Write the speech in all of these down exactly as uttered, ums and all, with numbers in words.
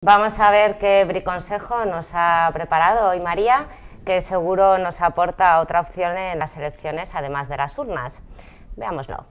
Vamos a ver qué briconsejo nos ha preparado hoy María, que seguro nos aporta otra opción en las elecciones, además de las urnas. Veámoslo.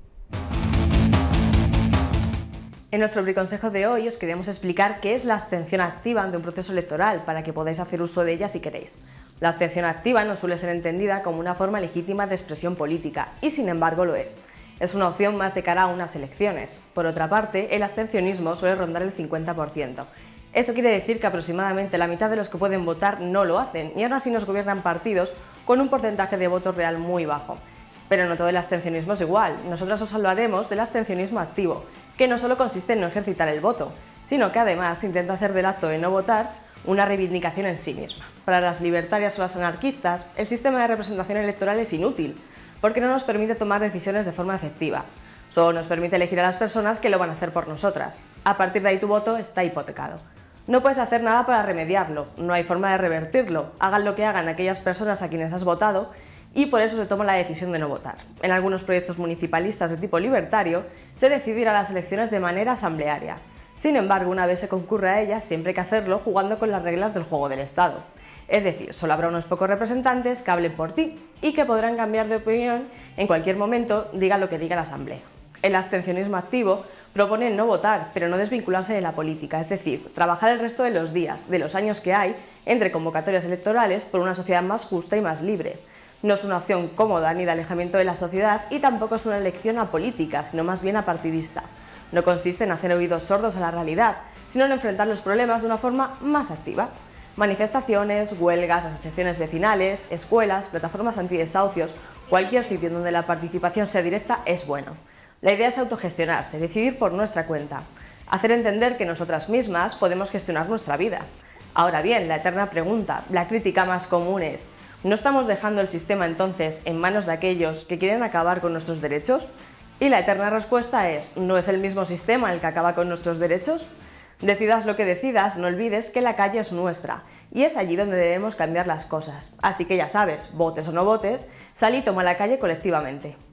En nuestro briconsejo de hoy os queremos explicar qué es la abstención activa ante un proceso electoral, para que podáis hacer uso de ella si queréis. La abstención activa no suele ser entendida como una forma legítima de expresión política, y sin embargo lo es. Es una opción más de cara a unas elecciones. Por otra parte, el abstencionismo suele rondar el cincuenta por ciento. Eso quiere decir que aproximadamente la mitad de los que pueden votar no lo hacen, y aún así nos gobiernan partidos con un porcentaje de voto real muy bajo. Pero no todo el abstencionismo es igual. Nosotras os hablaremos del abstencionismo activo, que no solo consiste en no ejercitar el voto, sino que además intenta hacer del acto de no votar una reivindicación en sí misma. Para las libertarias o las anarquistas, el sistema de representación electoral es inútil, porque no nos permite tomar decisiones de forma efectiva. Solo nos permite elegir a las personas que lo van a hacer por nosotras. A partir de ahí tu voto está hipotecado. No puedes hacer nada para remediarlo, no hay forma de revertirlo, hagan lo que hagan aquellas personas a quienes has votado, y por eso se toma la decisión de no votar. En algunos proyectos municipalistas de tipo libertario se decide ir a las elecciones de manera asamblearia. Sin embargo, una vez se concurre a ellas, siempre hay que hacerlo jugando con las reglas del juego del Estado. Es decir, solo habrá unos pocos representantes que hablen por ti y que podrán cambiar de opinión en cualquier momento, diga lo que diga la asamblea. El abstencionismo activo propone no votar, pero no desvincularse de la política, es decir, trabajar el resto de los días, de los años que hay, entre convocatorias electorales por una sociedad más justa y más libre. No es una opción cómoda ni de alejamiento de la sociedad y tampoco es una elección apolítica, sino más bien apartidista. No consiste en hacer oídos sordos a la realidad, sino en enfrentar los problemas de una forma más activa. Manifestaciones, huelgas, asociaciones vecinales, escuelas, plataformas antidesahucios, cualquier sitio donde la participación sea directa es bueno. La idea es autogestionarse, decidir por nuestra cuenta, hacer entender que nosotras mismas podemos gestionar nuestra vida. Ahora bien, la eterna pregunta, la crítica más común es: ¿no estamos dejando el sistema entonces en manos de aquellos que quieren acabar con nuestros derechos? Y la eterna respuesta es: ¿no es el mismo sistema el que acaba con nuestros derechos? Decidas lo que decidas, no olvides que la calle es nuestra, y es allí donde debemos cambiar las cosas. Así que ya sabes, votes o no votes, sal y toma la calle colectivamente.